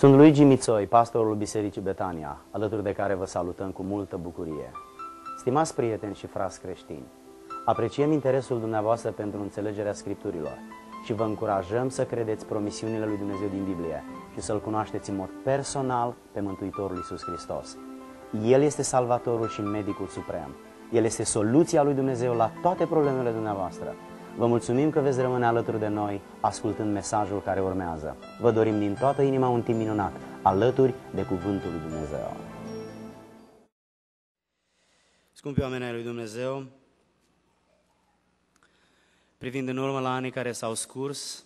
Sunt Luigi Mițoi, pastorul Bisericii Betania, alături de care vă salutăm cu multă bucurie. Stimați prieteni și frați creștini, apreciem interesul dumneavoastră pentru înțelegerea Scripturilor și vă încurajăm să credeți promisiunile lui Dumnezeu din Biblie și să-L cunoașteți în mod personal pe Mântuitorul Iisus Hristos. El este Salvatorul și Medicul Suprem. El este soluția lui Dumnezeu la toate problemele dumneavoastră. Vă mulțumim că veți rămâne alături de noi, ascultând mesajul care urmează. Vă dorim din toată inima un timp minunat, alături de Cuvântul lui Dumnezeu. Scumpi oameni ai lui Dumnezeu, privind în urmă la anii care s-au scurs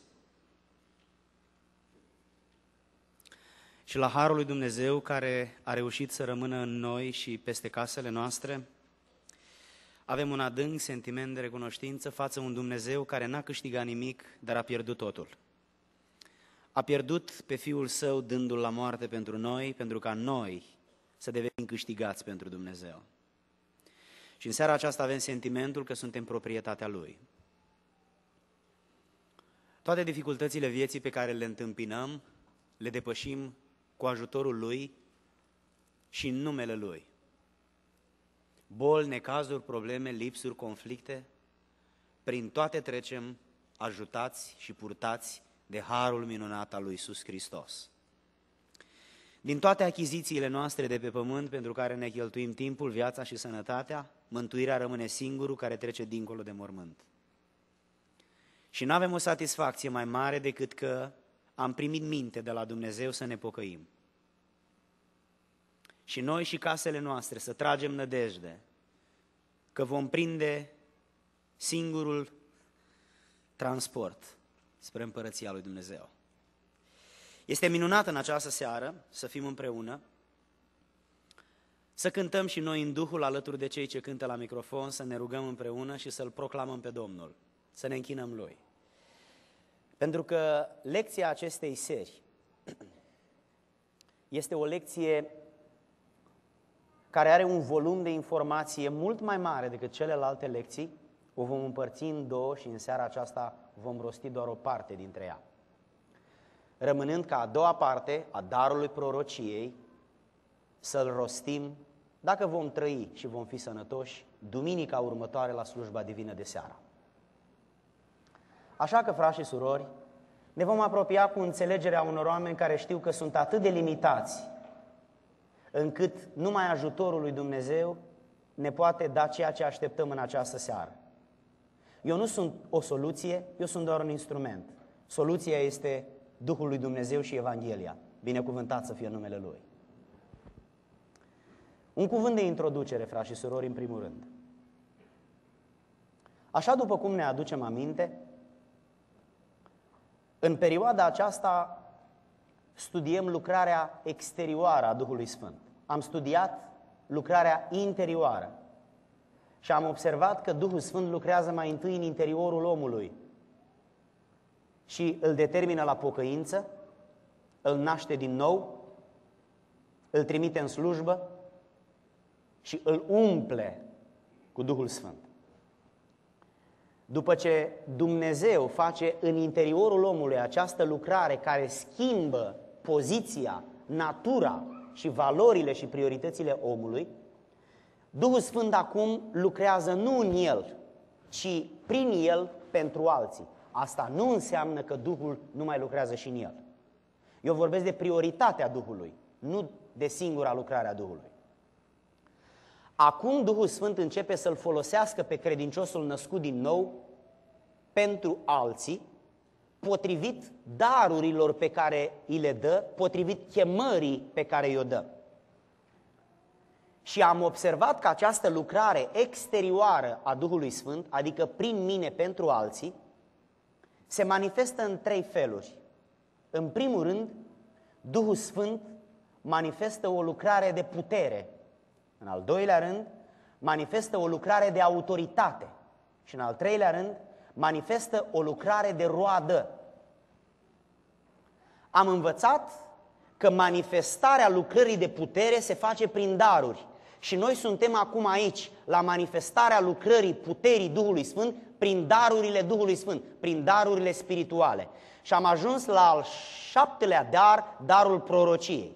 și la harul lui Dumnezeu care a reușit să rămână în noi și peste casele noastre, avem un adânc sentiment de recunoștință față un Dumnezeu care n-a câștigat nimic, dar a pierdut totul. A pierdut pe Fiul Său dându-L la moarte pentru noi, pentru ca noi să devenim câștigați pentru Dumnezeu. Și în seara aceasta avem sentimentul că suntem proprietatea Lui. Toate dificultățile vieții pe care le întâmpinăm, le depășim cu ajutorul Lui și în numele Lui. Boli, necazuri, probleme, lipsuri, conflicte, prin toate trecem ajutați și purtați de harul minunat al lui Iisus Hristos. Din toate achizițiile noastre de pe pământ pentru care ne cheltuim timpul, viața și sănătatea, mântuirea rămâne singurul care trece dincolo de mormânt. Și nu avem o satisfacție mai mare decât că am primit minte de la Dumnezeu să ne pocăim. Și noi și casele noastre să tragem nădejde că vom prinde singurul transport spre Împărăția lui Dumnezeu. Este minunat în această seară să fim împreună, să cântăm și noi în Duhul alături de cei ce cântă la microfon, să ne rugăm împreună și să-L proclamăm pe Domnul, să ne închinăm Lui. Pentru că lecția acestei seri este o lecție care are un volum de informație mult mai mare decât celelalte lecții, o vom împărți în două și în seara aceasta vom rosti doar o parte dintre ea. Rămânând ca a doua parte a darului prorociei să-l rostim, dacă vom trăi și vom fi sănătoși, duminica următoare la slujba divină de seară. Așa că, frați și surori, ne vom apropia cu înțelegerea unor oameni care știu că sunt atât de limitați încât numai ajutorul lui Dumnezeu ne poate da ceea ce așteptăm în această seară. Eu nu sunt o soluție, eu sunt doar un instrument. Soluția este Duhul lui Dumnezeu și Evanghelia. Binecuvântat să fie numele Lui. Un cuvânt de introducere, frați și surori, în primul rând. Așa după cum ne aducem aminte, în perioada aceasta studiem lucrarea exterioară a Duhului Sfânt. Am studiat lucrarea interioară și am observat că Duhul Sfânt lucrează mai întâi în interiorul omului și îl determină la pocăință, îl naște din nou, îl trimite în slujbă și îl umple cu Duhul Sfânt. După ce Dumnezeu face în interiorul omului această lucrare care schimbă poziția, natura și valorile și prioritățile omului, Duhul Sfânt acum lucrează nu în el, ci prin el pentru alții. Asta nu înseamnă că Duhul nu mai lucrează și în el. Eu vorbesc de prioritatea Duhului, nu de singura lucrare a Duhului. Acum Duhul Sfânt începe să-l folosească pe credinciosul născut din nou pentru alții, potrivit darurilor pe care îi le dă, potrivit chemării pe care i-o dă. Și am observat că această lucrare exterioară a Duhului Sfânt, adică prin mine pentru alții, se manifestă în trei feluri. În primul rând, Duhul Sfânt manifestă o lucrare de putere. În al doilea rând, manifestă o lucrare de autoritate. Și în al treilea rând, manifestă o lucrare de roadă. Am învățat că manifestarea lucrării de putere se face prin daruri Și noi suntem acum aici, la manifestarea lucrării puterii Duhului Sfânt, prin darurile Duhului Sfânt, prin darurile spirituale. Și am ajuns la al 7-lea dar, darul prorociei.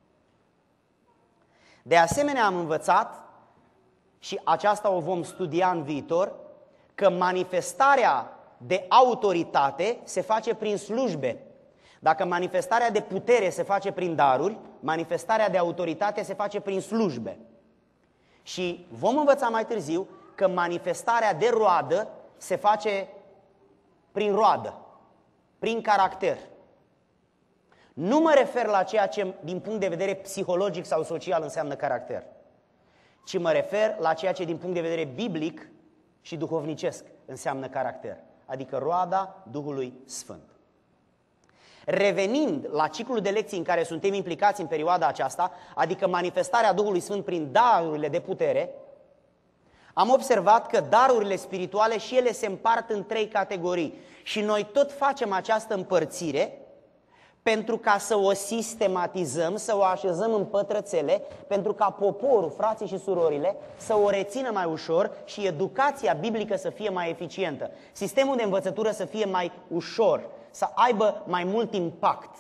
De asemenea am învățat, și aceasta o vom studia în viitor, că manifestarea de autoritate se face prin slujbe. Dacă manifestarea de putere se face prin daruri, manifestarea de autoritate se face prin slujbe. Și vom învăța mai târziu că manifestarea de roadă se face prin roadă, prin caracter. Nu mă refer la ceea ce din punct de vedere psihologic sau social înseamnă caracter, ci mă refer la ceea ce din punct de vedere biblic și duhovnicesc înseamnă caracter, adică roada Duhului Sfânt. Revenind la ciclul de lecții în care suntem implicați în perioada aceasta, adică manifestarea Duhului Sfânt prin darurile de putere, am observat că darurile spirituale și ele se împart în 3 categorii. Și noi tot facem această împărțire pentru ca să o sistematizăm, să o așezăm în pătrățele, pentru ca poporul, frații și surorile, să o rețină mai ușor și educația biblică să fie mai eficientă. Sistemul de învățătură să fie mai ușor, să aibă mai mult impact.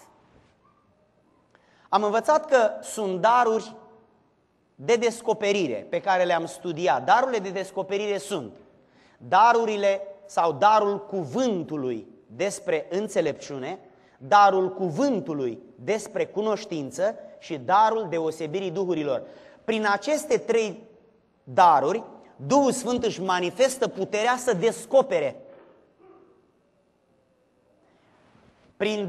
Am învățat că sunt daruri de descoperire pe care le-am studiat. Darurile de descoperire sunt darurile sau darul cuvântului despre înțelepciune, darul cuvântului despre cunoștință și darul deosebirii duhurilor. Prin aceste 3 daruri, Duhul Sfânt își manifestă puterea să descopere. Prin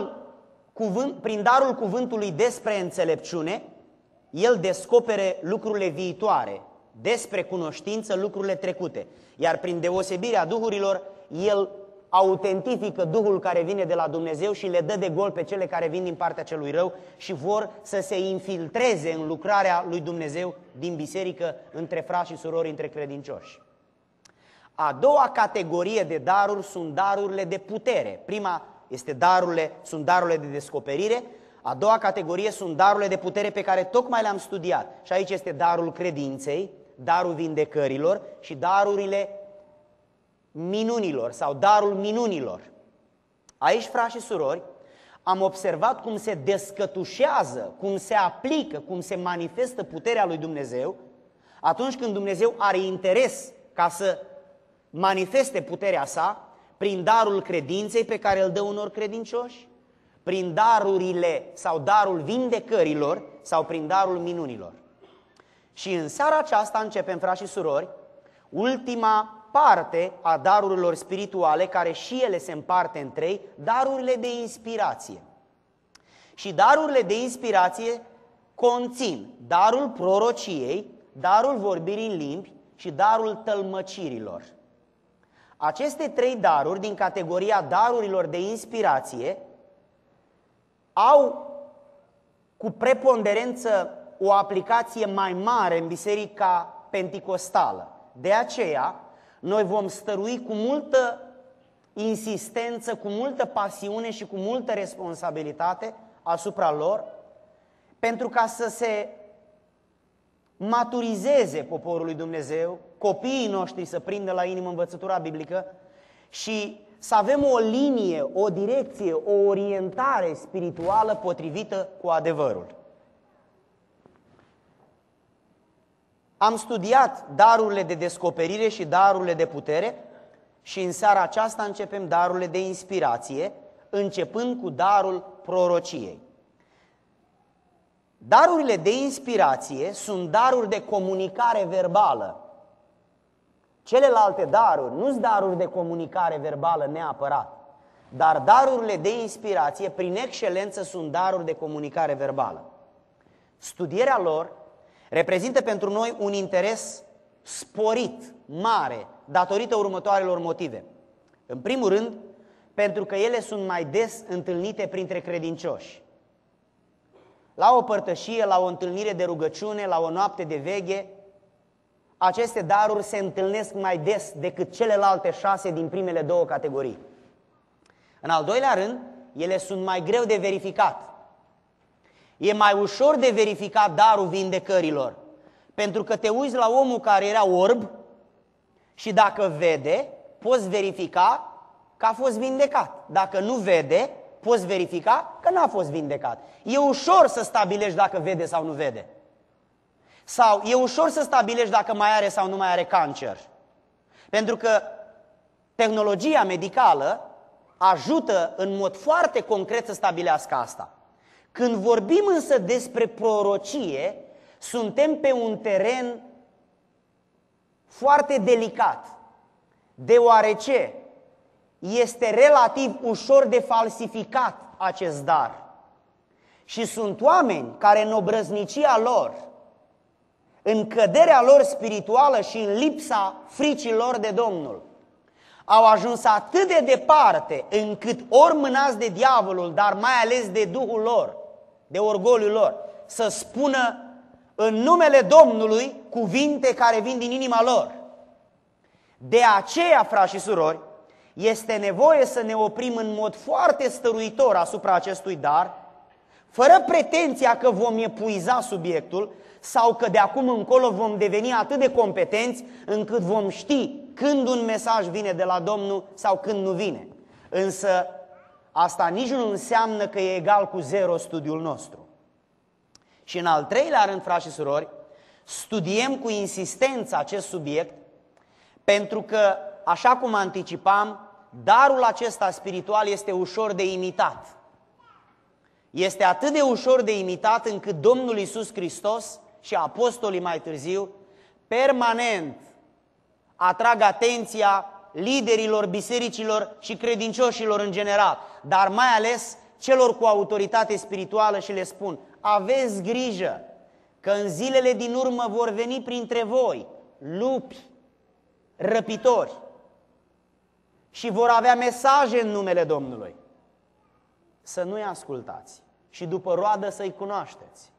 darul cuvântului despre înțelepciune, el descopere lucrurile viitoare, despre cunoștință lucrurile trecute. Iar prin deosebirea duhurilor, el autentifică Duhul care vine de la Dumnezeu și le dă de gol pe cele care vin din partea celui rău și vor să se infiltreze în lucrarea lui Dumnezeu din biserică, între frați și surori, între credincioși. A doua categorie de daruri sunt darurile de putere. Prima sunt darurile de descoperire, a doua categorie sunt darurile de putere pe care tocmai le-am studiat. Și aici este darul credinței, darul vindecărilor și darurile minunilor sau darul minunilor. Aici, frați și surori, am observat cum se descătușează, cum se aplică, cum se manifestă puterea lui Dumnezeu atunci când Dumnezeu are interes ca să manifeste puterea sa prin darul credinței pe care îl dă unor credincioși, prin darurile sau darul vindecărilor sau prin darul minunilor. Și în seara aceasta începem, frați și surori, ultima parte a darurilor spirituale, care și ele se împarte în 3, darurile de inspirație. Și darurile de inspirație conțin darul prorociei, darul vorbirii în limbi și darul tălmăcirilor. Aceste 3 daruri din categoria darurilor de inspirație au cu preponderență o aplicație mai mare în biserica penticostală. De aceea, noi vom stărui cu multă insistență, cu multă pasiune și cu multă responsabilitate asupra lor, pentru ca să se maturizeze poporul lui Dumnezeu, copiii noștri să prindă la inimă învățătura biblică și să avem o linie, o direcție, o orientare spirituală potrivită cu adevărul. Am studiat darurile de descoperire și darurile de putere și în seara aceasta începem darurile de inspirație, începând cu darul prorociei. Darurile de inspirație sunt daruri de comunicare verbală. Celelalte daruri nu sunt daruri de comunicare verbală neapărat, dar darurile de inspirație, prin excelență, sunt daruri de comunicare verbală. Studierea lor reprezintă pentru noi un interes sporit, mare, datorită următoarelor motive. În primul rând, pentru că ele sunt mai des întâlnite printre credincioși. La o părtășie, la o întâlnire de rugăciune, la o noapte de veghe, aceste daruri se întâlnesc mai des decât celelalte 6 din primele 2 categorii. În al doilea rând, ele sunt mai greu de verificat. E mai ușor de verificat darul vindecărilor, Pentru că te uiți la omul care era orb și dacă vede, poți verifica că a fost vindecat. Dacă nu vede, poți verifica că n-a fost vindecat. E ușor să stabilești dacă vede sau nu vede. Sau e ușor să stabilești dacă mai are sau nu mai are cancer. Pentru că tehnologia medicală ajută în mod foarte concret să stabilească asta. Când vorbim însă despre prorocie, suntem pe un teren foarte delicat, deoarece este relativ ușor de falsificat acest dar. Și sunt oameni care în obrăznicia lor, în căderea lor spirituală și în lipsa fricii lor de Domnul, au ajuns atât de departe încât ori mânați de diavolul, dar mai ales de Duhul lor, de orgoliul lor, să spună în numele Domnului cuvinte care vin din inima lor. De aceea, frați și surori, este nevoie să ne oprim în mod foarte stăruitor asupra acestui dar, fără pretenția că vom epuiza subiectul sau că de acum încolo vom deveni atât de competenți încât vom ști când un mesaj vine de la Domnul sau când nu vine. Însă asta nici nu înseamnă că e egal cu zero studiul nostru. Și în al treilea rând, frați și surori, studiem cu insistență acest subiect pentru că, așa cum anticipam, darul acesta spiritual este ușor de imitat. Este atât de ușor de imitat încât Domnul Iisus Hristos și apostolii mai târziu permanent atrag atenția liderilor bisericilor și credincioșilor în general, dar mai ales celor cu autoritate spirituală și le spun: aveți grijă că în zilele din urmă vor veni printre voi lupi, răpitori și vor avea mesaje în numele Domnului. Să nu-i ascultați și după roadă să-i cunoașteți.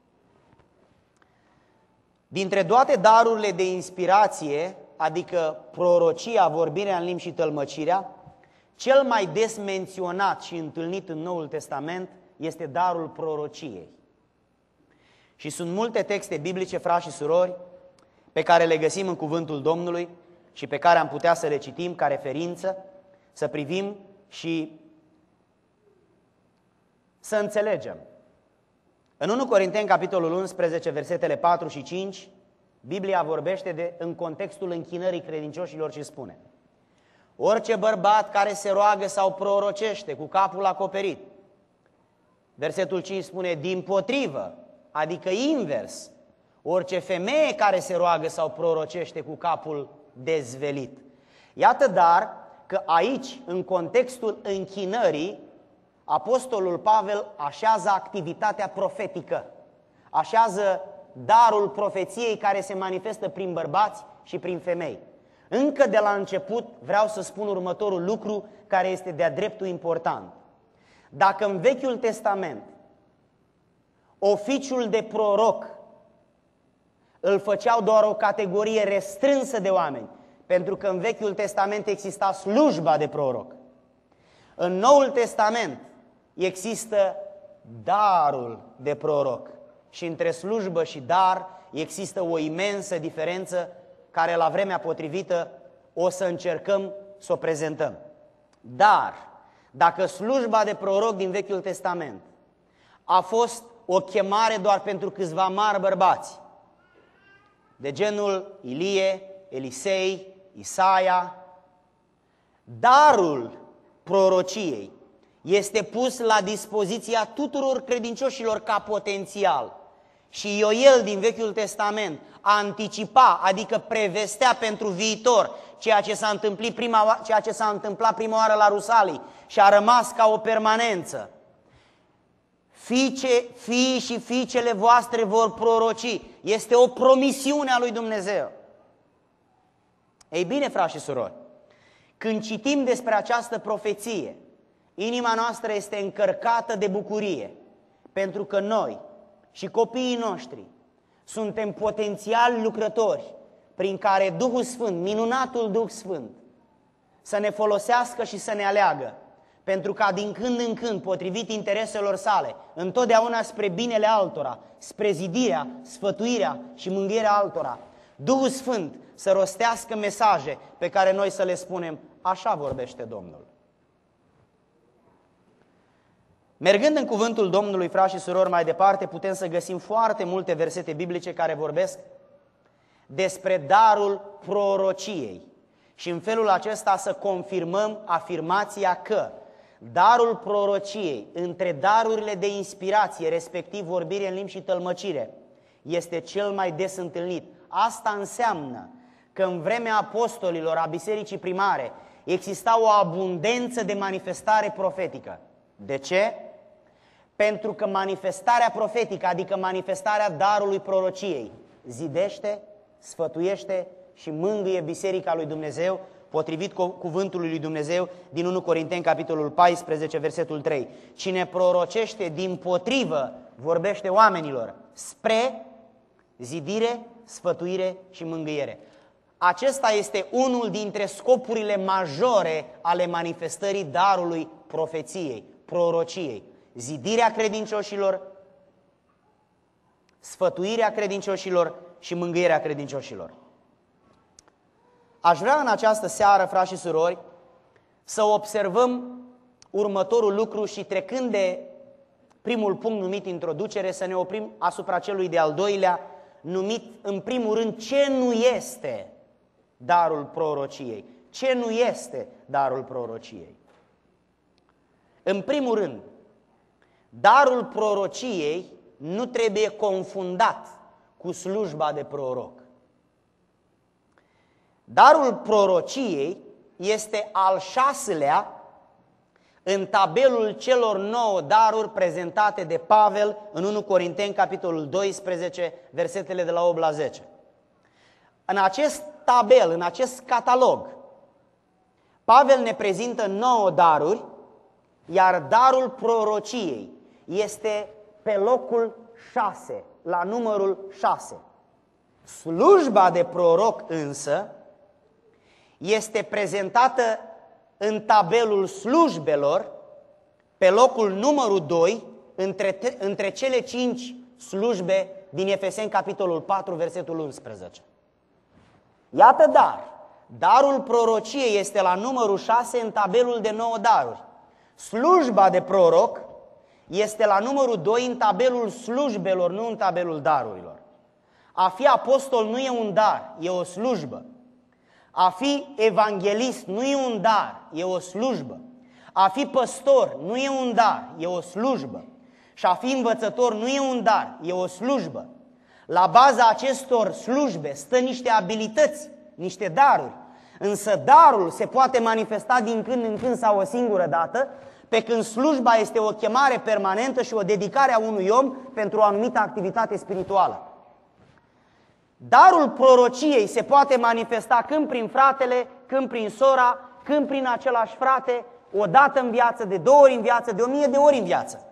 Dintre toate darurile de inspirație, adică prorocia, vorbirea în limbi și tălmăcirea, cel mai des menționat și întâlnit în Noul Testament este darul prorociei. Și sunt multe texte biblice, frați și surori, pe care le găsim în cuvântul Domnului și pe care am putea să le citim ca referință, să privim și să înțelegem. În 1 Corinteni, capitolul 11, versetele 4 și 5, Biblia vorbește în contextul închinării credincioșilor și spune: orice bărbat care se roagă sau prorocește cu capul acoperit. Versetul 5 spune: dimpotrivă, adică invers, orice femeie care se roagă sau prorocește cu capul dezvelit. Iată dar că aici, în contextul închinării, apostolul Pavel așează activitatea profetică, așează darul profeției care se manifestă prin bărbați și prin femei. Încă de la început vreau să spun următorul lucru care este de-a dreptul important. Dacă în Vechiul Testament oficiul de proroc îl făceau doar o categorie restrânsă de oameni, pentru că în Vechiul Testament exista slujba de proroc, în Noul Testament există darul de proroc. Și între slujbă și dar există o imensă diferență care la vremea potrivită o să încercăm să o prezentăm. Dar dacă slujba de proroc din Vechiul Testament a fost o chemare doar pentru câțiva mari bărbați, de genul Ilie, Elisei, Isaia, darul prorociei este pus la dispoziția tuturor credincioșilor ca potențial. Și Ioel din Vechiul Testament anticipa, adică prevestea pentru viitor ceea ce s-a întâmplat prima oară la Rusalii și a rămas ca o permanență. Fiii și fiicele voastre vor proroci. Este o promisiune a lui Dumnezeu. Ei bine, frați și surori, când citim despre această profeție, inima noastră este încărcată de bucurie, pentru că noi și copiii noștri suntem potențiali lucrători prin care Duhul Sfânt, minunatul Duh Sfânt, să ne folosească și să ne aleagă pentru ca din când în când, potrivit intereselor sale, întotdeauna spre binele altora, spre zidirea, sfătuirea și mângâierea altora, Duhul Sfânt să rostească mesaje pe care noi să le spunem: așa vorbește Domnul. Mergând în cuvântul Domnului, frați și surori, mai departe, putem să găsim foarte multe versete biblice care vorbesc despre darul prorociei. Și în felul acesta să confirmăm afirmația că darul prorociei, între darurile de inspirație, respectiv vorbire în limbi și tălmăcire, este cel mai des întâlnit. Asta înseamnă că în vremea apostolilor, a bisericii primare, exista o abundență de manifestare profetică. De ce? Pentru că manifestarea profetică, adică manifestarea darului prorociei, zidește, sfătuiește și mângâie biserica lui Dumnezeu, potrivit cuvântului lui Dumnezeu din 1 Corinteni, capitolul 14, versetul 3. Cine prorocește dimpotrivă vorbește oamenilor spre zidire, sfătuire și mângâiere. Acesta este unul dintre scopurile majore ale manifestării darului profeției, prorociei. Zidirea credincioșilor, sfătuirea credincioșilor și mângâierea credincioșilor. Aș vrea în această seară, frați și surori, să observăm următorul lucru și, trecând de primul punct numit introducere, să ne oprim asupra celui de-al doilea, numit în primul rând ce nu este darul prorociei. Ce nu este darul prorociei? În primul rând, darul prorociei nu trebuie confundat cu slujba de proroc. Darul prorociei este al 6-lea în tabelul celor 9 daruri prezentate de Pavel în 1 Corinteni, capitolul 12, versetele de la 8 la 10. În acest tabel, în acest catalog, Pavel ne prezintă 9 daruri, iar darul prorociei este pe locul 6, la numărul 6. Slujba de proroc însă este prezentată în tabelul slujbelor pe locul numărul 2 între cele 5 slujbe din Efeseni, capitolul 4, versetul 11. Iată darul prorociei este la numărul 6 în tabelul de 9 daruri. Slujba de proroc este la numărul 2 în tabelul slujbelor, nu în tabelul darurilor. A fi apostol nu e un dar, e o slujbă. A fi evanghelist nu e un dar, e o slujbă. A fi păstor nu e un dar, e o slujbă. Și a fi învățător nu e un dar, e o slujbă. La baza acestor slujbe stă niște abilități, niște daruri. Însă darul se poate manifesta din când în când sau o singură dată, pe când slujba este o chemare permanentă și o dedicare a unui om pentru o anumită activitate spirituală. Darul prorociei se poate manifesta când prin fratele, când prin sora, când prin același frate, o dată în viață, de 2 ori în viață, de 1000 de ori în viață.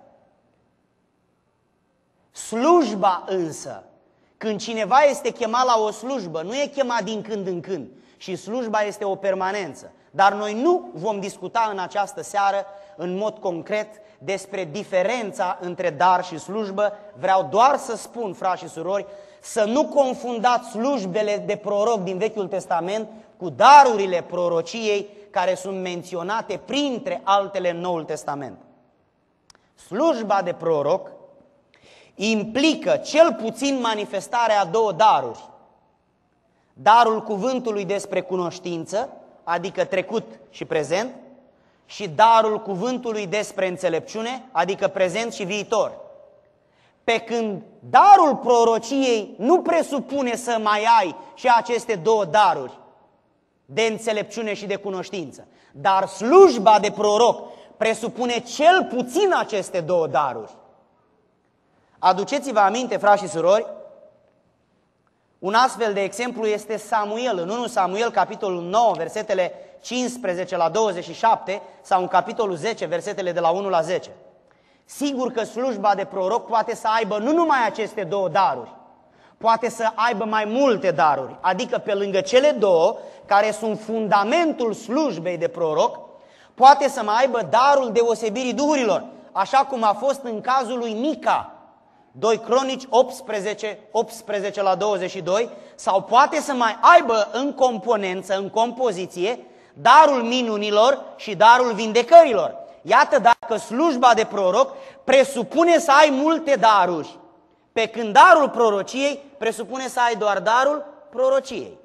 Slujba însă, când cineva este chemat la o slujbă, nu e chemat din când în când, și slujba este o permanență. Dar noi nu vom discuta în această seară, în mod concret, despre diferența între dar și slujbă. Vreau doar să spun, frați și surori, să nu confundați slujbele de proroc din Vechiul Testament cu darurile prorociei care sunt menționate printre altele în Noul Testament. Slujba de proroc implică cel puțin manifestarea a 2 daruri. Darul cuvântului despre cunoștință, adică trecut și prezent, și darul cuvântului despre înțelepciune, adică prezent și viitor. Pe când darul prorociei nu presupune să mai ai și aceste 2 daruri de înțelepciune și de cunoștință, dar slujba de proroc presupune cel puțin aceste 2 daruri. Aduceți-vă aminte, frați și surori, un astfel de exemplu este Samuel, în 1 Samuel, capitolul 9, versetele 15 la 27, sau în capitolul 10, versetele de la 1 la 10. Sigur că slujba de proroc poate să aibă nu numai aceste 2 daruri, poate să aibă mai multe daruri, adică pe lângă cele 2 care sunt fundamentul slujbei de proroc, poate să mai aibă darul deosebirii duhurilor, așa cum a fost în cazul lui Mica, 2 Cronici 18 la 22, sau poate să mai aibă în componență, în compoziție, darul minunilor și darul vindecărilor. Iată, dacă slujba de proroc presupune să ai multe daruri, pe când darul prorociei presupune să ai doar darul prorociei.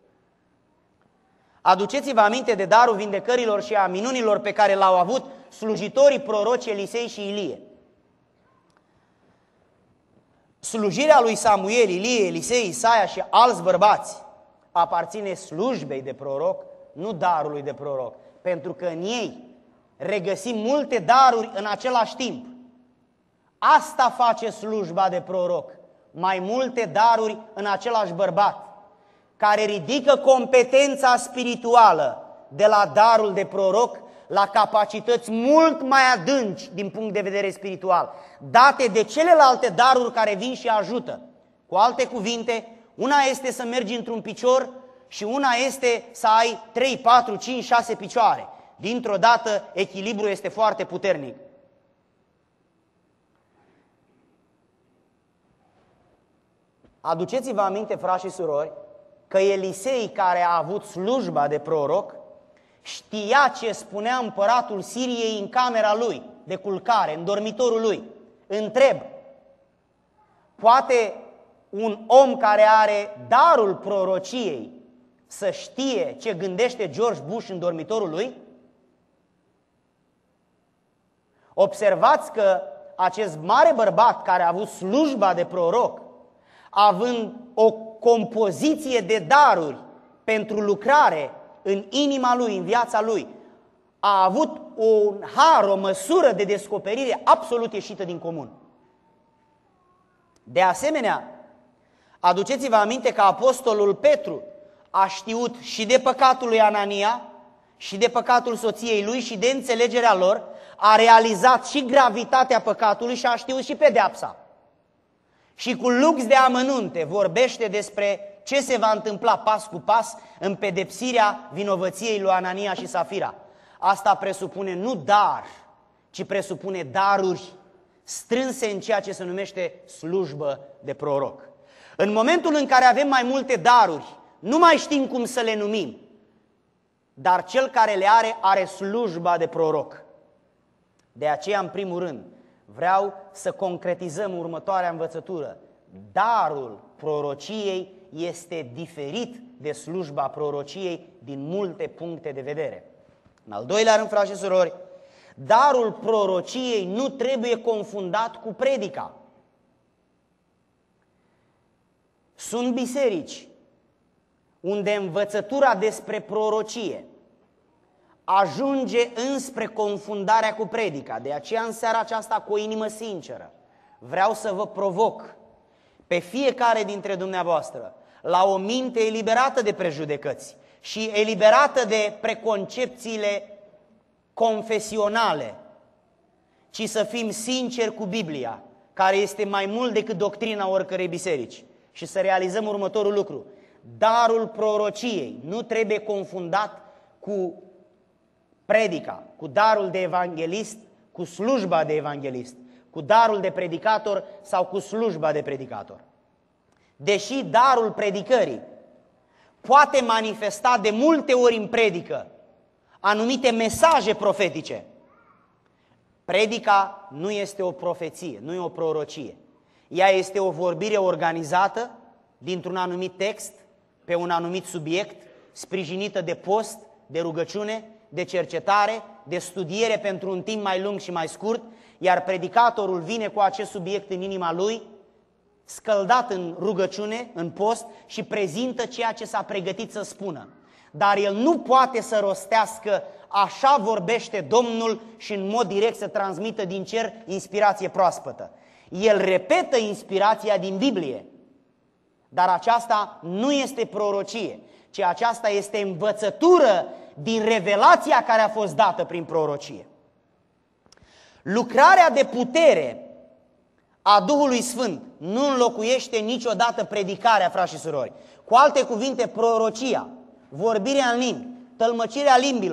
Aduceți-vă aminte de darul vindecărilor și a minunilor pe care l-au avut slujitorii proroci Elisei și Ilie. Slujirea lui Samuel, Ilie, Elisei, Isaia și alți bărbați aparține slujbei de proroc, nu darului de proroc, pentru că în ei regăsim multe daruri în același timp. Asta face slujba de proroc, mai multe daruri în același bărbat, care ridică competența spirituală de la darul de proroc la capacități mult mai adânci din punct de vedere spiritual, date de celelalte daruri care vin și ajută. Cu alte cuvinte, una este să mergi într-un picior și una este să ai 3, 4, 5, 6 picioare. Dintr-o dată, echilibrul este foarte puternic. Aduceți-vă aminte, frați și surori, că Elisei, care a avut slujba de proroc, știa ce spunea împăratul Siriei în camera lui de culcare, în dormitorul lui. Întreb, poate un om care are darul prorociei să știe ce gândește George Bush în dormitorul lui? Observați că acest mare bărbat care a avut slujba de proroc, având o compoziție de daruri pentru lucrare în inima lui, în viața lui, a avut un har, o măsură de descoperire absolut ieșită din comun. De asemenea, aduceți-vă aminte că apostolul Petru a știut și de păcatul lui Anania, și de păcatul soției lui, și de înțelegerea lor, a realizat și gravitatea păcatului și a știut și pedeapsa. Și cu lux de amănunte vorbește despre ce se va întâmpla pas cu pas în pedepsirea vinovăției lui Anania și Safira. Asta presupune nu dar, ci presupune daruri strânse în ceea ce se numește slujbă de proroc. În momentul în care avem mai multe daruri, nu mai știm cum să le numim, dar cel care le are, are slujba de proroc. De aceea, în primul rând, vreau să concretizăm următoarea învățătură. Darul prorociei este diferit de slujba prorociei din multe puncte de vedere. În al doilea rând, frați și surori, darul prorociei nu trebuie confundat cu predica. Sunt biserici unde învățătura despre prorocie ajunge înspre confundarea cu predica. De aceea, în seara aceasta, cu o inimă sinceră, vreau să vă provoc pe fiecare dintre dumneavoastră la o minte eliberată de prejudecăți și eliberată de preconcepțiile confesionale, ci să fim sinceri cu Biblia, care este mai mult decât doctrina oricărei biserici, și să realizăm următorul lucru. Darul prorociei nu trebuie confundat cu predica, cu darul de evanghelist, cu slujba de evanghelist, cu darul de predicator sau cu slujba de predicator. Deși darul predicării poate manifesta de multe ori în predică anumite mesaje profetice, predica nu este o profeție, nu e o prorocie. Ea este o vorbire organizată dintr-un anumit text, pe un anumit subiect, sprijinită de post, de rugăciune, de cercetare, de studiere pentru un timp mai lung și mai scurt, iar predicatorul vine cu acest subiect în inima lui, scăldat în rugăciune, în post, și prezintă ceea ce s-a pregătit să spună. Dar el nu poate să rostească așa vorbește Domnul și în mod direct să transmită din cer inspirație proaspătă. El repetă inspirația din Biblie, dar aceasta nu este prorocie, ci aceasta este învățătură din revelația care a fost dată prin prorocie. Lucrarea de putere a Duhului Sfânt nu înlocuiește niciodată predicarea, frați și surori. Cu alte cuvinte, prorocia, vorbirea în limbi, tălmăcirea limbilor,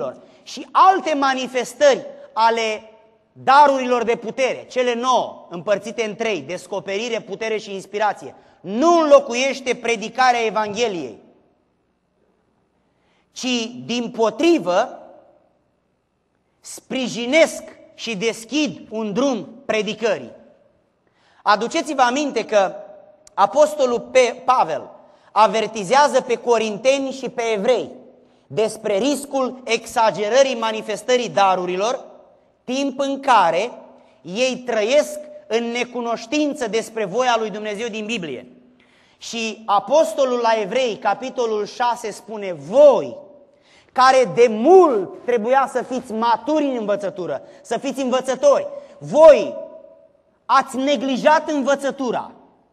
și alte manifestări ale darurilor de putere, cele 9, împărțite în 3, descoperire, putere și inspirație, nu înlocuiește predicarea Evangheliei, ci dimpotrivă sprijinesc și deschid un drum predicării. Aduceți-vă aminte că apostolul Pavel avertizează pe corinteni și pe evrei despre riscul exagerării manifestării darurilor, timp în care ei trăiesc în necunoștință despre voia lui Dumnezeu din Biblie. Și apostolul la Evrei, capitolul 6, spune: voi, care de mult trebuia să fiți maturi în învățătură, să fiți învățători, voi ați neglijat învățătura.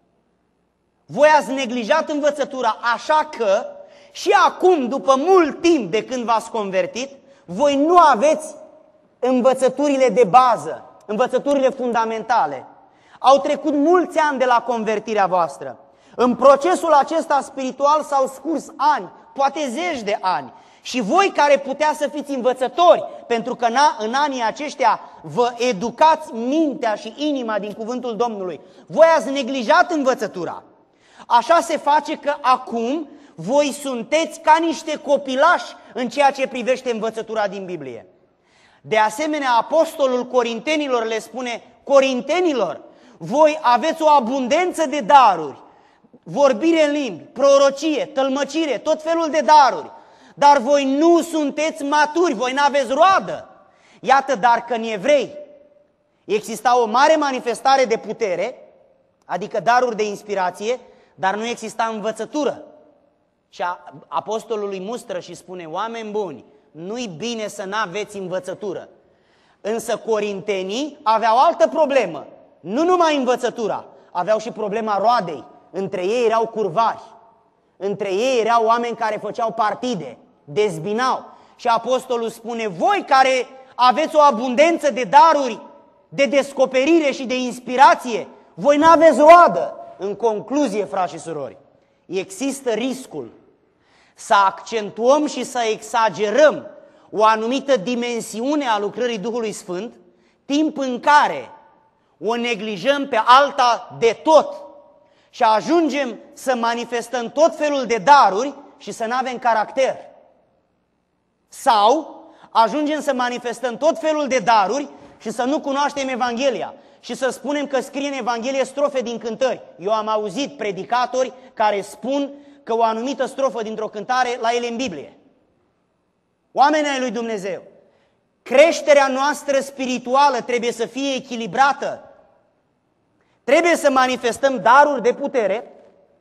Voi ați neglijat învățătura, așa că și acum, după mult timp de când v-ați convertit, voi nu aveți învățăturile de bază, învățăturile fundamentale. Au trecut mulți ani de la convertirea voastră. În procesul acesta spiritual s-au scurs ani, poate zeci de ani. Și voi care putea să fiți învățători, pentru că în anii aceștia vă educați mintea și inima din cuvântul Domnului, voi ați neglijat învățătura. Așa se face că acum voi sunteți ca niște copilași în ceea ce privește învățătura din Biblie. De asemenea, apostolul corintenilor le spune: corintenilor, voi aveți o abundență de daruri, vorbire în limbi, prorocie, tălmăcire, tot felul de daruri, dar voi nu sunteți maturi, voi n-aveți roadă. Iată, dar că în evrei exista o mare manifestare de putere, adică daruri de inspirație, dar nu exista învățătură. Și apostolul îi mustră și spune: oameni buni, nu-i bine să n-aveți învățătură. Însă corintenii aveau altă problemă, nu numai învățătura, aveau și problema roadei. Între ei erau curvari, între ei erau oameni care făceau partide, dezbinau. Și apostolul spune: voi care aveți o abundență de daruri, de descoperire și de inspirație, voi n-aveți roadă. În concluzie, frați și surori, există riscul să accentuăm și să exagerăm o anumită dimensiune a lucrării Duhului Sfânt, timp în care o neglijăm pe alta de tot și ajungem să manifestăm tot felul de daruri și să nu avem caracter. Sau ajungem să manifestăm tot felul de daruri și să nu cunoaștem Evanghelia și să spunem că scrie în Evanghelie strofe din cântări. Eu am auzit predicatori care spun că o anumită strofă dintr-o cântare la ele în Biblie. Oamenii ai lui Dumnezeu, creșterea noastră spirituală trebuie să fie echilibrată. Trebuie să manifestăm daruri de putere,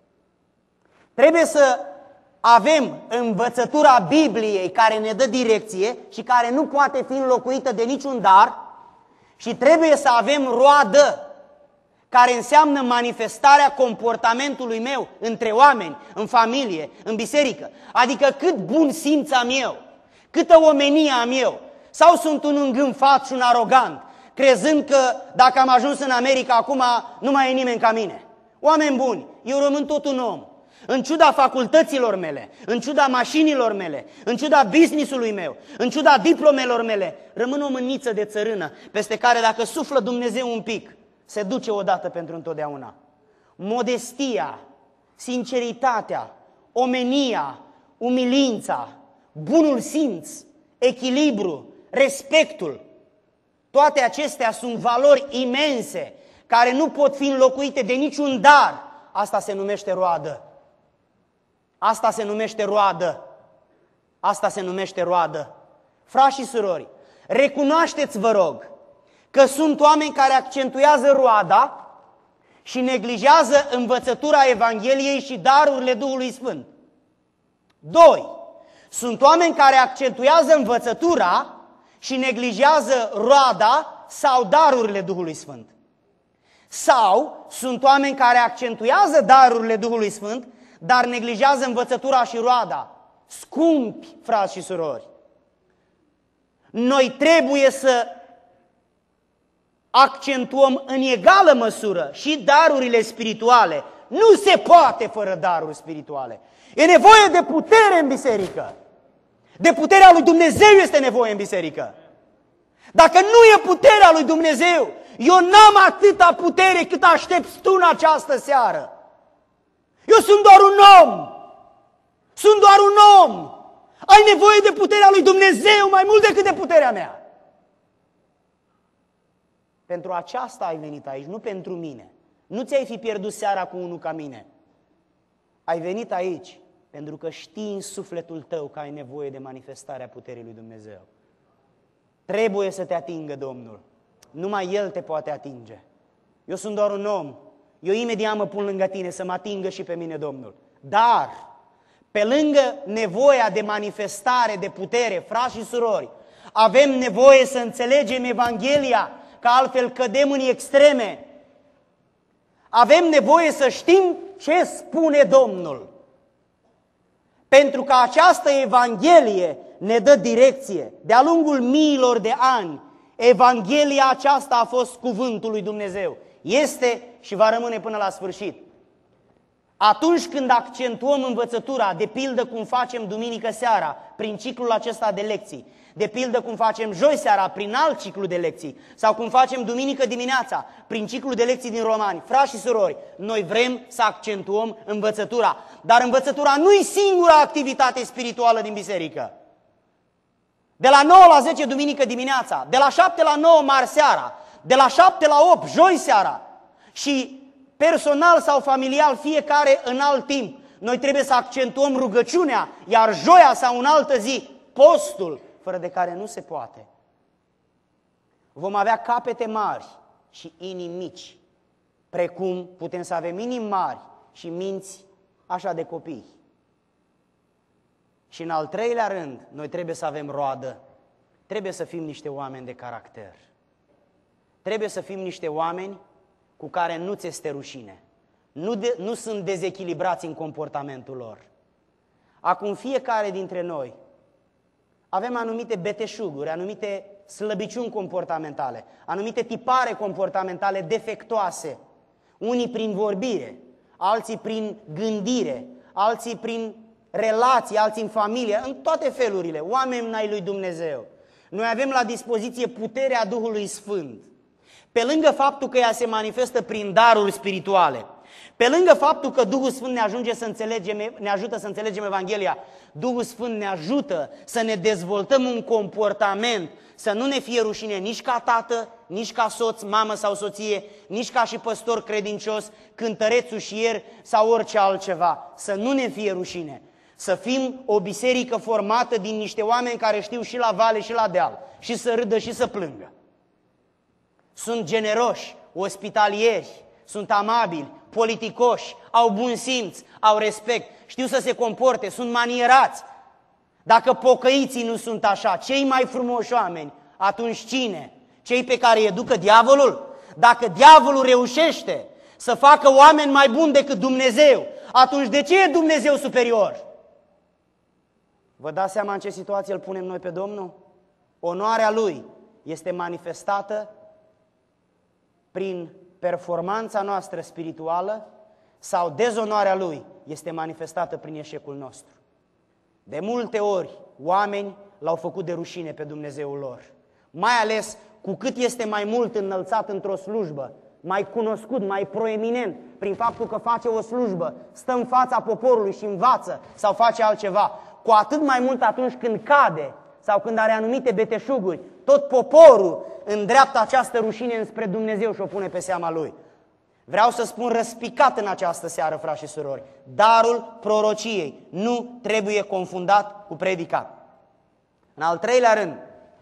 trebuie să avem învățătura Bibliei care ne dă direcție și care nu poate fi înlocuită de niciun dar, și trebuie să avem roadă, care înseamnă manifestarea comportamentului meu între oameni, în familie, în biserică. Adică cât bun simț am eu, câtă omenie am eu, sau sunt un îngânfat și un arogant, crezând că dacă am ajuns în America acum nu mai e nimeni ca mine. Oameni buni, eu rămân tot un om. În ciuda facultăților mele, în ciuda mașinilor mele, în ciuda business-ului meu, în ciuda diplomelor mele, rămân o mâniță de țărână peste care, dacă suflă Dumnezeu un pic, se duce odată pentru întotdeauna. Modestia, sinceritatea, omenia, umilința, bunul simț, echilibru, respectul, toate acestea sunt valori imense care nu pot fi înlocuite de niciun dar. Asta se numește roadă. Asta se numește roadă. Asta se numește roadă. Frați și surori, recunoașteți, vă rog, că sunt oameni care accentuează roada și neglijează învățătura Evangheliei și darurile Duhului Sfânt. 2. Sunt oameni care accentuează învățătura și neglijează roada sau darurile Duhului Sfânt. Sau sunt oameni care accentuează darurile Duhului Sfânt, dar neglijează învățătura și roada. Scumpi, frați și surori, noi trebuie să accentuăm în egală măsură și darurile spirituale. Nu se poate fără daruri spirituale. E nevoie de putere în biserică. De puterea lui Dumnezeu este nevoie în biserică. Dacă nu e puterea lui Dumnezeu, eu n-am atâta putere cât aștepți tu în această seară. Eu sunt doar un om. Sunt doar un om. Ai nevoie de puterea lui Dumnezeu mai mult decât de puterea mea. Pentru aceasta ai venit aici, nu pentru mine. Nu ți-ai fi pierdut seara cu unul ca mine. Ai venit aici pentru că știi în sufletul tău că ai nevoie de manifestarea puterii lui Dumnezeu. Trebuie să te atingă Domnul. Numai El te poate atinge. Eu sunt doar un om. Eu imediat mă pun lângă tine să mă atingă și pe mine Domnul. Dar, pe lângă nevoia de manifestare, de putere, frați și surori, avem nevoie să înțelegem Evanghelia, că altfel cădem în extreme. Avem nevoie să știm ce spune Domnul. Pentru că această Evanghelie ne dă direcție. De-a lungul miilor de ani, Evanghelia aceasta a fost cuvântul lui Dumnezeu. Este și va rămâne până la sfârșit. Atunci când accentuăm învățătura, de pildă cum facem duminică seara, prin ciclul acesta de lecții, de pildă cum facem joi seara, prin alt ciclu de lecții, sau cum facem duminică dimineața, prin ciclul de lecții din Romani, frați și surori, noi vrem să accentuăm învățătura. Dar învățătura nu e singura activitate spirituală din biserică. De la 9 la 10 duminică dimineața, de la 7 la 9 marți seara, de la 7 la 8 joi seara și personal sau familial, fiecare în alt timp. Noi trebuie să accentuăm rugăciunea, iar joia sau în altă zi, postul, fără de care nu se poate. Vom avea capete mari și inimi mici, precum putem să avem inimi mari și minți așa de copii. Și în al treilea rând, noi trebuie să avem roadă. Trebuie să fim niște oameni de caracter. Trebuie să fim niște oameni cu care nu ți este rușine. Nu sunt dezechilibrați în comportamentul lor. Acum fiecare dintre noi avem anumite beteșuguri, anumite slăbiciuni comportamentale, anumite tipare comportamentale defectoase. Unii prin vorbire, alții prin gândire, alții prin relații, alții în familie, în toate felurile, oameni ai lui Dumnezeu. Noi avem la dispoziție puterea Duhului Sfânt. Pe lângă faptul că ea se manifestă prin daruri spirituale, pe lângă faptul că Duhul Sfânt ne ajută să înțelegem Evanghelia, Duhul Sfânt ne ajută să ne dezvoltăm un comportament, să nu ne fie rușine nici ca tată, nici ca soț, mamă sau soție, nici ca și păstor credincios, cântăreț, ușier sau orice altceva. Să nu ne fie rușine. Să fim o biserică formată din niște oameni care știu și la vale și la deal, și să râdă și să plângă. Sunt generoși, ospitalieri, sunt amabili, politicoși, au bun simț, au respect, știu să se comporte, sunt manierați. Dacă pocăiții nu sunt așa, cei mai frumoși oameni, atunci cine? Cei pe care îi educă diavolul? Dacă diavolul reușește să facă oameni mai buni decât Dumnezeu, atunci de ce e Dumnezeu superior? Vă dați seama în ce situație îl punem noi pe Domnul? Onoarea Lui este manifestată prin performanța noastră spirituală sau dezonoarea Lui este manifestată prin eșecul nostru. De multe ori, oameni l-au făcut de rușine pe Dumnezeul lor. Mai ales cu cât este mai mult înălțat într-o slujbă, mai cunoscut, mai proeminent, prin faptul că face o slujbă, stă în fața poporului și învață sau face altceva, cu atât mai mult atunci când cade sau când are anumite beteșuguri, tot poporul îndreaptă această rușine înspre Dumnezeu și o pune pe seama lui. Vreau să spun răspicat în această seară, frați și surori, darul prorociei nu trebuie confundat cu predicat. În al treilea rând,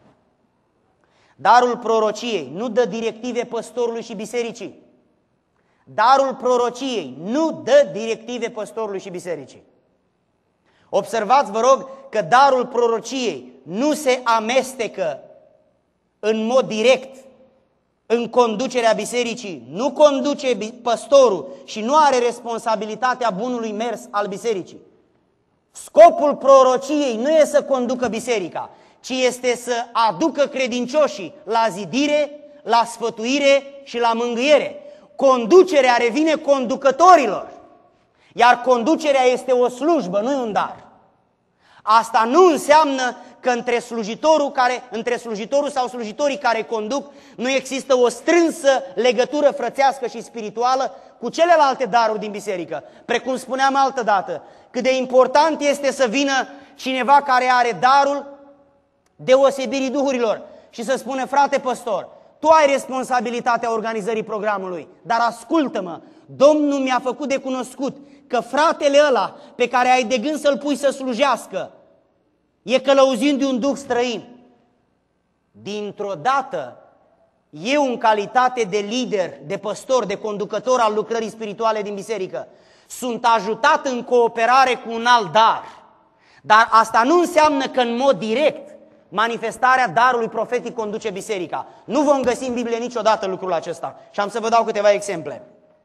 darul prorociei nu dă directive păstorului și bisericii. Darul prorociei nu dă directive păstorului și bisericii. Observați, vă rog, că darul prorociei nu se amestecă în mod direct în conducerea bisericii, nu conduce păstorul și nu are responsabilitatea bunului mers al bisericii. Scopul prorociei nu e să conducă biserica, ci este să aducă credincioșii la zidire, la sfătuire și la mângâiere. Conducerea revine conducătorilor, iar conducerea este o slujbă, nu un dar. Asta nu înseamnă că între slujitorul sau slujitorii care conduc nu există o strânsă legătură frățească și spirituală cu celelalte daruri din biserică. Precum spuneam altădată, cât de important este să vină cineva care are darul deosebirii duhurilor și să spună: frate păstor, tu ai responsabilitatea organizării programului, dar ascultă-mă, Domnul mi-a făcut de cunoscut că fratele ăla pe care ai de gând să-l pui să slujească e călăuzind de un duh străin. Dintr-o dată, eu în calitate de lider, de păstor, de conducător al lucrării spirituale din biserică, sunt ajutat în cooperare cu un alt dar. Dar asta nu înseamnă că în mod direct manifestarea darului profetic conduce biserica. Nu vom găsi în Biblie niciodată lucrul acesta. Și am să vă dau câteva exemple.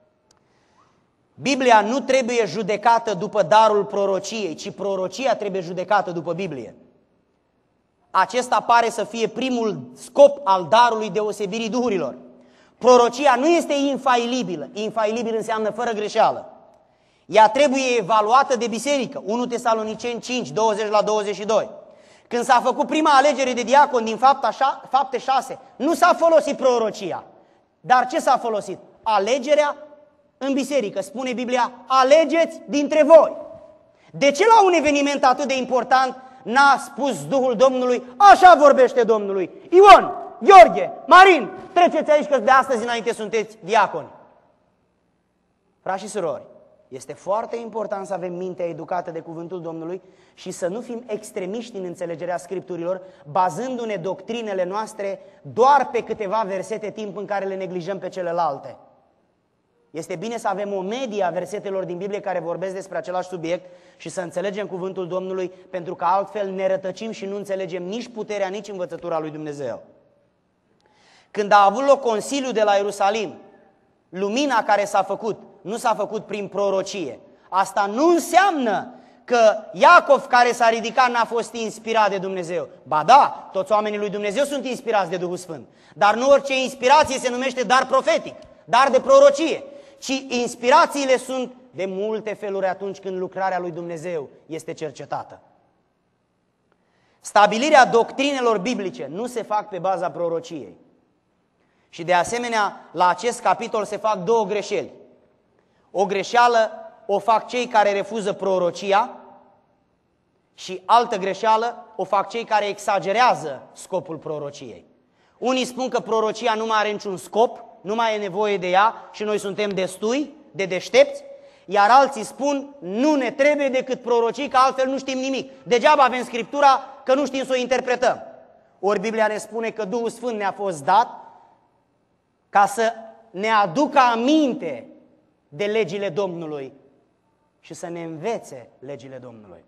Biblia nu trebuie judecată după darul prorociei, ci prorocia trebuie judecată după Biblie. Acesta pare să fie primul scop al darului deosebirii duhurilor. Prorocia nu este infailibilă. Infailibil înseamnă fără greșeală. Ea trebuie evaluată de biserică. 1 Tesaloniceni 5, 20-22. Când s-a făcut prima alegere de diacon din Fapte 6, nu s-a folosit prorocia. Dar ce s-a folosit? Alegerea în biserică. Spune Biblia: alegeți dintre voi. De ce la un eveniment atât de important n-a spus Duhul Domnului: așa vorbește Domnului, Ion, Gheorghe, Marin, treceți aici că de astăzi înainte sunteți diaconi? Frați și surori, este foarte important să avem mintea educată de cuvântul Domnului și să nu fim extremiști în înțelegerea Scripturilor, bazându-ne doctrinele noastre doar pe câteva versete, timp în care le neglijăm pe celelalte. Este bine să avem o medie a versetelor din Biblie care vorbesc despre același subiect și să înțelegem cuvântul Domnului, pentru că altfel ne rătăcim și nu înțelegem nici puterea, nici învățătura lui Dumnezeu. Când a avut loc Consiliul de la Ierusalim, lumina care s-a făcut nu s-a făcut prin prorocie. Asta nu înseamnă că Iacov, care s-a ridicat, n-a fost inspirat de Dumnezeu. Ba da, toți oamenii lui Dumnezeu sunt inspirați de Duhul Sfânt. Dar nu orice inspirație se numește dar profetic, dar de prorocie, ci inspirațiile sunt de multe feluri atunci când lucrarea lui Dumnezeu este cercetată. Stabilirea doctrinelor biblice nu se fac pe baza prorociei. Și de asemenea, la acest capitol se fac două greșeli. O greșeală o fac cei care refuză prorocia și altă greșeală o fac cei care exagerează scopul prorociei. Unii spun că prorocia nu mai are niciun scop, nu mai e nevoie de ea și noi suntem destui de deștepți, iar alții spun: nu ne trebuie decât prorocii, că altfel nu știm nimic. Degeaba avem Scriptura, că nu știm să o interpretăm. Ori Biblia ne spune că Duhul Sfânt ne-a fost dat ca să ne aducă aminte de legile Domnului și să ne învețe legile Domnului.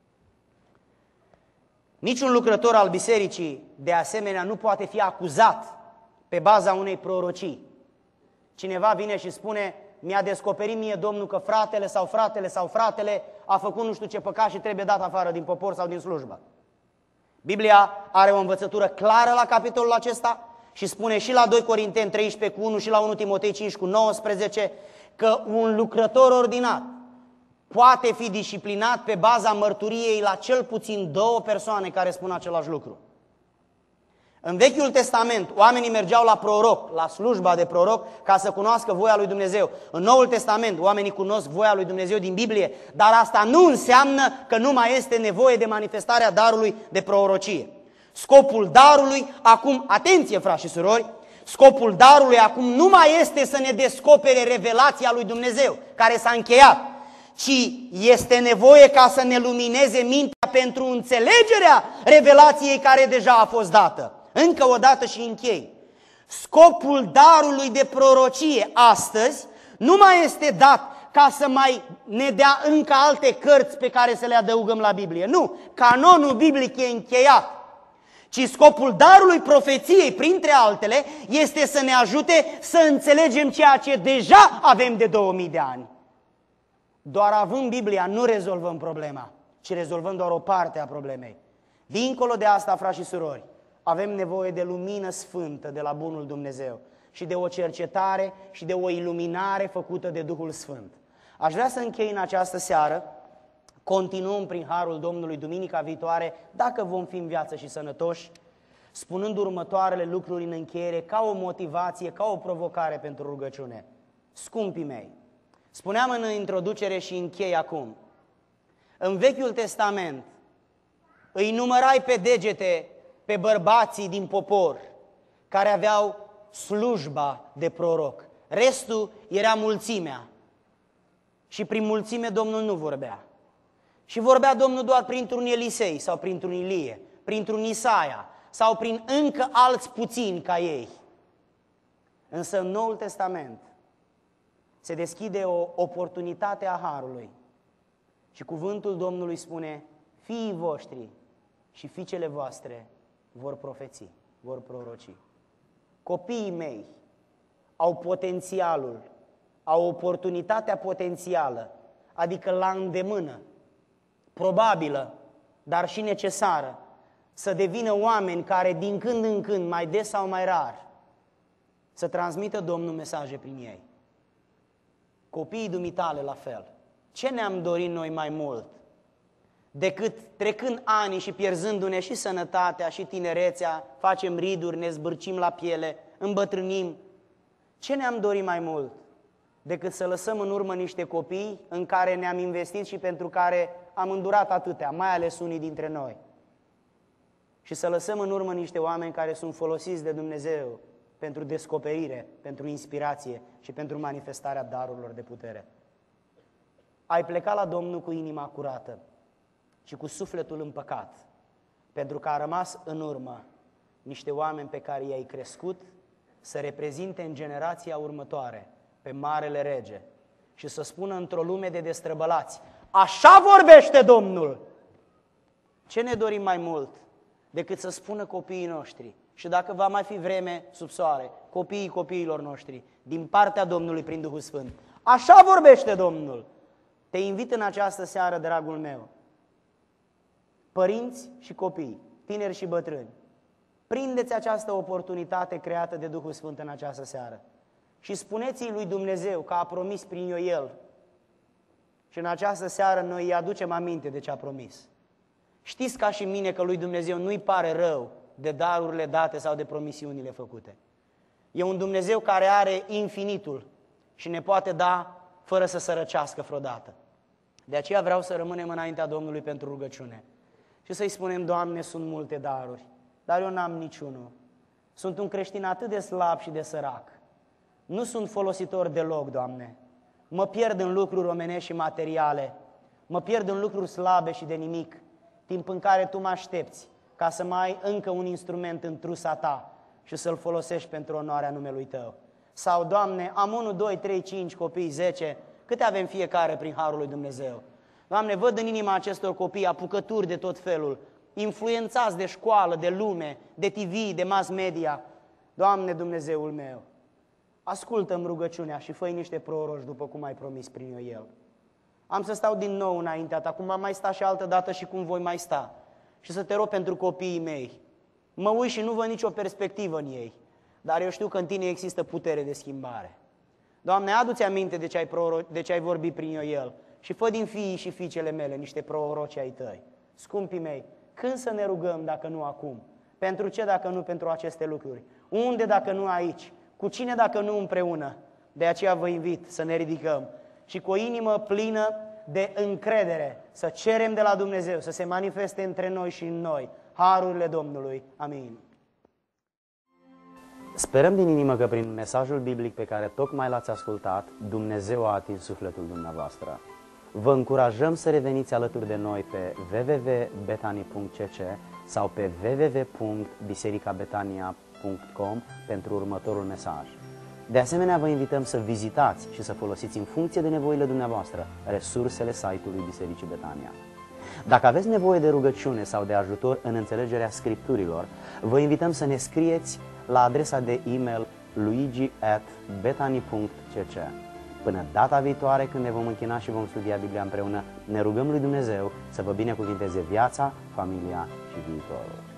Niciun lucrător al bisericii, de asemenea, nu poate fi acuzat pe baza unei prorocii. Cineva vine și spune: mi-a descoperit mie Domnul că fratele a făcut nu știu ce păcat și trebuie dat afară din popor sau din slujbă. Biblia are o învățătură clară la capitolul acesta și spune și la 2 Corinteni 13:1 și la 1 Timotei 5:19 că un lucrător ordinat poate fi disciplinat pe baza mărturiei la cel puțin 2 persoane care spun același lucru. În Vechiul Testament, oamenii mergeau la proroc, la slujba de proroc, ca să cunoască voia lui Dumnezeu. În Noul Testament, oamenii cunosc voia lui Dumnezeu din Biblie, dar asta nu înseamnă că nu mai este nevoie de manifestarea darului de prorocie. Scopul darului, acum, atenție frați și surori, scopul darului acum nu mai este să ne descopere revelația lui Dumnezeu, care s-a încheiat, ci este nevoie ca să ne lumineze mintea pentru înțelegerea revelației care deja a fost dată. Încă o dată și închei. Scopul darului de prorocie astăzi nu mai este dat ca să mai ne dea încă alte cărți pe care să le adăugăm la Biblie. Nu, canonul biblic e încheiat. Ci scopul darului profeției, printre altele, este să ne ajute să înțelegem ceea ce deja avem de 2000 de ani. Doar având Biblia nu rezolvăm problema, ci rezolvăm doar o parte a problemei. Dincolo de asta, frați și surori, avem nevoie de lumină sfântă de la bunul Dumnezeu și de o cercetare și de o iluminare făcută de Duhul Sfânt. Aș vrea să închei în această seară Continuăm prin harul Domnului duminica viitoare, dacă vom fi în viață și sănătoși, spunând următoarele lucruri în încheiere, ca o motivație, ca o provocare pentru rugăciune. Scumpii mei, spuneam în introducere și închei acum, în Vechiul Testament îi numărai pe degete pe bărbații din popor care aveau slujba de proroc. Restul era mulțimea. Și prin mulțime Domnul nu vorbea. Și vorbea Domnul doar printr-un Elisei sau printr-un Ilie, printr-un Isaia sau prin încă alți puțini ca ei. Însă în Noul Testament se deschide o oportunitate a harului. Și cuvântul Domnului spune, fiii voștri și fiicele voastre vor profeți, vor proroci. Copiii mei au potențialul, au oportunitatea potențială, adică la îndemână, probabilă, dar și necesară, să devină oameni care din când în când, mai des sau mai rar, să transmită Domnul mesaje prin ei. Copiii dumitale la fel. Ce ne-am dorit noi mai mult decât trecând ani și pierzându-ne și sănătatea și tinerețea, facem riduri, ne zbârcim la piele, îmbătrânim? Ce ne-am dorit mai mult decât să lăsăm în urmă niște copii în care ne-am investit și pentru care am îndurat atâtea, mai ales unii dintre noi? Și să lăsăm în urmă niște oameni care sunt folosiți de Dumnezeu pentru descoperire, pentru inspirație și pentru manifestarea darurilor de putere. Ai plecat la Domnul cu inima curată și cu sufletul împăcat, pentru că a rămas în urmă niște oameni pe care i-ai crescut să reprezinte în generația următoare pe Marele Rege și să spună într-o lume de destrăbălați, așa vorbește Domnul! Ce ne dorim mai mult decât să spună copiii noștri, și dacă va mai fi vreme sub soare, copiii copiilor noștri, din partea Domnului prin Duhul Sfânt, așa vorbește Domnul! Te invit în această seară, dragul meu, părinți și copii, tineri și bătrâni, prindeți această oportunitate creată de Duhul Sfânt în această seară și spuneți-i lui Dumnezeu că a promis prin El. Și în această seară noi îi aducem aminte de ce a promis. Știți ca și mine că lui Dumnezeu nu-i pare rău de darurile date sau de promisiunile făcute. E un Dumnezeu care are infinitul și ne poate da fără să sărăcească vreodată. De aceea vreau să rămânem înaintea Domnului pentru rugăciune și să-i spunem, Doamne, sunt multe daruri, dar eu n-am niciunul. Sunt un creștin atât de slab și de sărac. Nu sunt folositor deloc, Doamne. Mă pierd în lucruri omenești și materiale. Mă pierd în lucruri slabe și de nimic, timp în care Tu mă aștepți ca să mai ai încă un instrument în trusa Ta și să-l folosești pentru onoarea numelui Tău. Sau, Doamne, am 1, 2, 3, 5 copii, 10, câte avem fiecare prin harul lui Dumnezeu? Doamne, văd în inima acestor copii apucături de tot felul, influențați de școală, de lume, de TV, de mass media. Doamne, Dumnezeul meu, ascultă-mi rugăciunea și fă-i niște proroci după cum ai promis prin El. Am să stau din nou înaintea Ta, cum am mai sta și altă dată și cum voi mai sta. Și să Te rog pentru copiii mei. Mă uit și nu văd nicio perspectivă în ei, dar eu știu că în Tine există putere de schimbare. Doamne, adu-ți aminte de ce ai vorbit prin El și fă din fiii și fiicele mele niște proroci ai Tăi. Scumpii mei, când să ne rugăm dacă nu acum? Pentru ce dacă nu pentru aceste lucruri? Unde dacă nu aici? Cu cine dacă nu împreună? De aceea vă invit să ne ridicăm și cu o inimă plină de încredere să cerem de la Dumnezeu să se manifeste între noi și în noi harurile Domnului. Amin. Sperăm din inimă că prin mesajul biblic pe care tocmai l-ați ascultat, Dumnezeu a atins sufletul dumneavoastră. Vă încurajăm să reveniți alături de noi pe www.betani.cc sau pe www.bisericabetania.com pentru următorul mesaj. De asemenea, vă invităm să vizitați și să folosiți în funcție de nevoile dumneavoastră resursele site-ului Bisericii Betania. Dacă aveți nevoie de rugăciune sau de ajutor în înțelegerea Scripturilor, vă invităm să ne scrieți la adresa de e-mail luigi@betani.cc. Până data viitoare, când ne vom închina și vom studia Biblia împreună, ne rugăm lui Dumnezeu să vă binecuvinteze viața, familia și viitorul.